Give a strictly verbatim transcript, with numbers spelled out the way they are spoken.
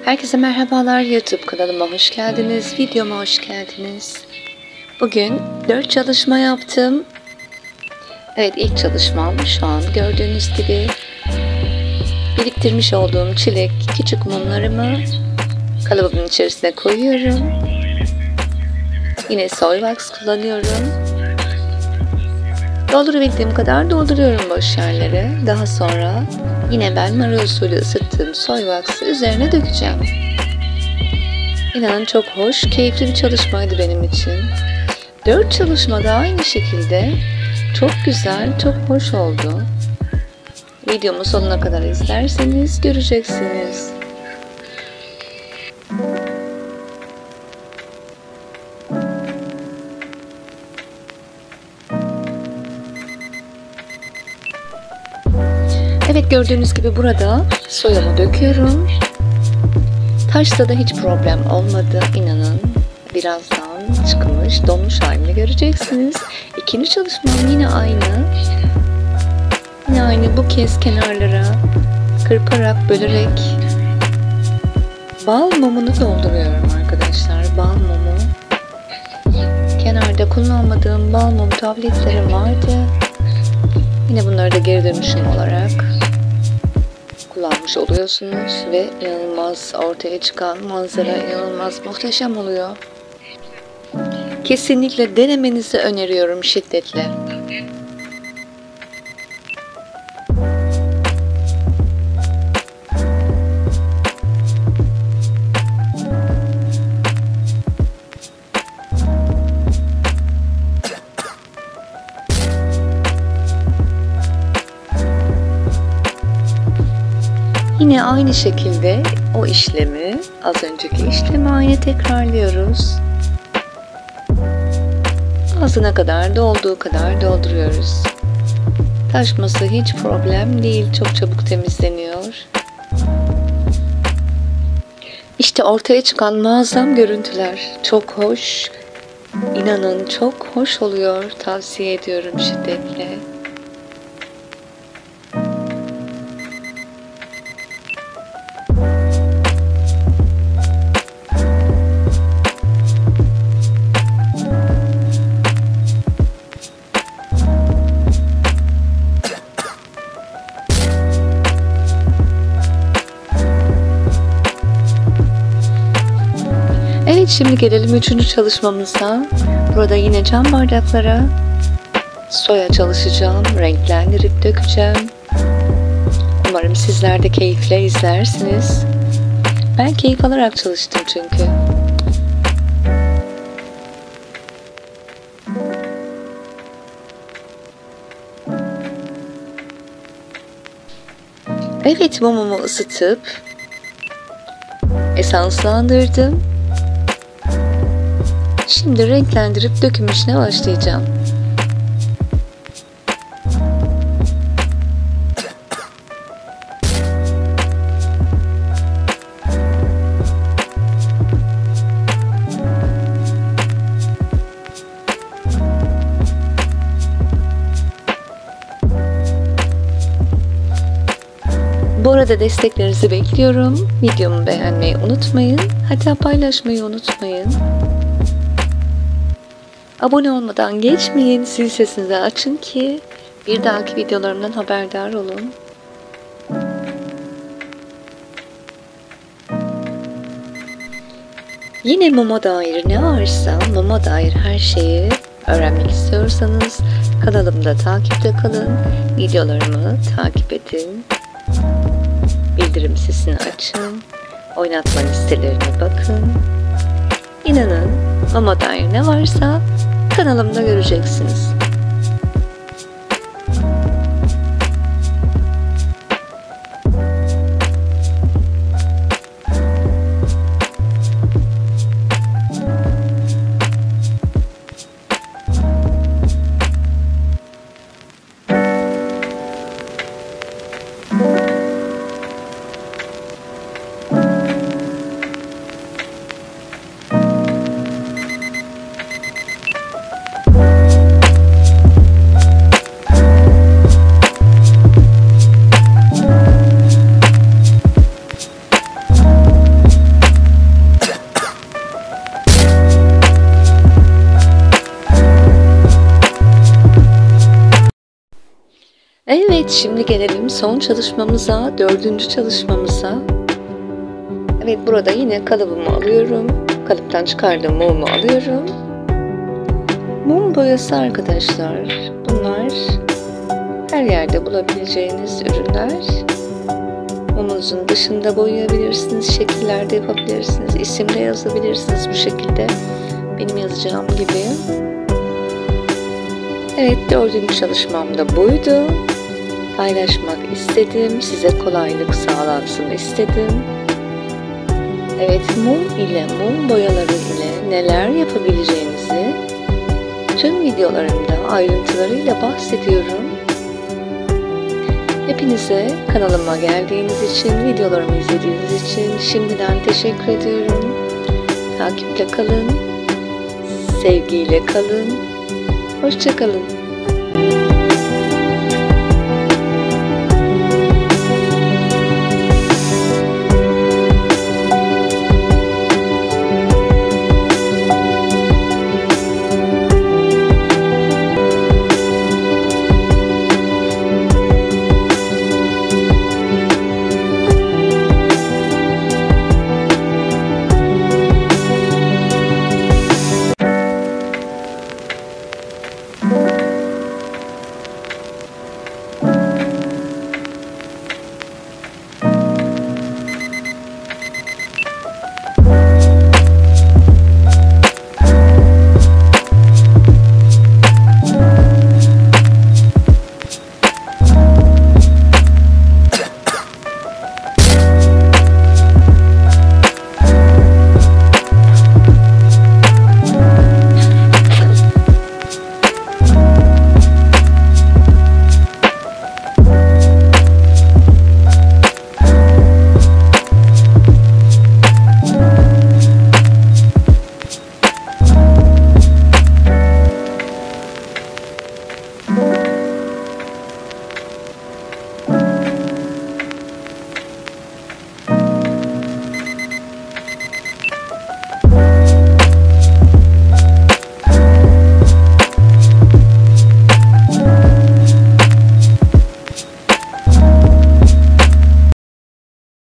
Herkese merhabalar, YouTube kanalıma hoş geldiniz, videoma hoş geldiniz. Bugün dört çalışma yaptım. Evet, ilk çalışmam şu an gördüğünüz gibi biriktirmiş olduğum çilek küçük mumlarımı kalıbımın içerisine koyuyorum. Yine soy wax kullanıyorum. Doldurabildiğim kadar dolduruyorum boş yerlere. Daha sonra yine ben mara usulü ısıttığım soy wax'ı üzerine dökeceğim. İnanın çok hoş, keyifli bir çalışmaydı benim için. Dört çalışma da aynı şekilde çok güzel, çok hoş oldu. Videomu sonuna kadar izlerseniz göreceksiniz. Evet, gördüğünüz gibi burada soyamı döküyorum. Taşta da hiç problem olmadı, inanın. Birazdan çıkmış, donmuş halini göreceksiniz. İkinci çalışmam yine aynı. Yine aynı, bu kez kenarlara kırparak, bölerek bal mumunu dolduruyorum arkadaşlar. Bal mumu. Kenarda kullanmadığım bal mum tabletlerim vardı. Yine bunları da geri dönüşüm olarak kullanmış oluyorsunuz ve inanılmaz ortaya çıkan manzara inanılmaz muhteşem oluyor. Kesinlikle denemenizi öneriyorum şiddetle. Yine aynı şekilde o işlemi, az önceki işlemi aynı tekrarlıyoruz. Ağzına kadar, dolduğu kadar dolduruyoruz. Taşması hiç problem değil, çok çabuk temizleniyor. İşte ortaya çıkan muazzam görüntüler. Çok hoş, inanın çok hoş oluyor, tavsiye ediyorum şiddetle. Evet, şimdi gelelim üçüncü çalışmamıza. Burada yine cam bardaklara soya çalışacağım. Renklendirip dökeceğim. Umarım sizler de keyifle izlersiniz. Ben keyif alarak çalıştım çünkü. Evet, mumumu ısıtıp esanslandırdım. Şimdi renklendirip döküm işine başlayacağım. Bu arada desteklerinizi bekliyorum. Videomu beğenmeyi unutmayın. Hatta paylaşmayı unutmayın. Abone olmadan geçmeyin. Zil sesinizi açın ki bir dahaki videolarımdan haberdar olun. Yine muma dair ne varsa, muma dair her şeyi öğrenmek istiyorsanız kanalımda takipte kalın. Videolarımı takip edin. Bildirim sesini açın. Oynatma listelerine bakın. İnanın, muma dair ne varsa kanalımda göreceksiniz. Evet, şimdi gelelim son çalışmamıza, dördüncü çalışmamıza. Evet, burada yine kalıbımı alıyorum. Kalıptan çıkardığım mumu alıyorum. Mum boyası arkadaşlar. Bunlar her yerde bulabileceğiniz ürünler. Mumunuzun dışında boyayabilirsiniz, şekillerde yapabilirsiniz, isim de yazabilirsiniz bu şekilde. Benim yazacağım gibi. Evet, dördüncü çalışmam da buydu. Paylaşmak istedim, size kolaylık sağlansın istedim. Evet, mum ile, mum boyaları ile neler yapabileceğinizi tüm videolarımda ayrıntılarıyla bahsediyorum. Hepinize kanalıma geldiğiniz için, videolarımı izlediğiniz için şimdiden teşekkür ediyorum. Takiple kalın, sevgiyle kalın, hoşça kalın.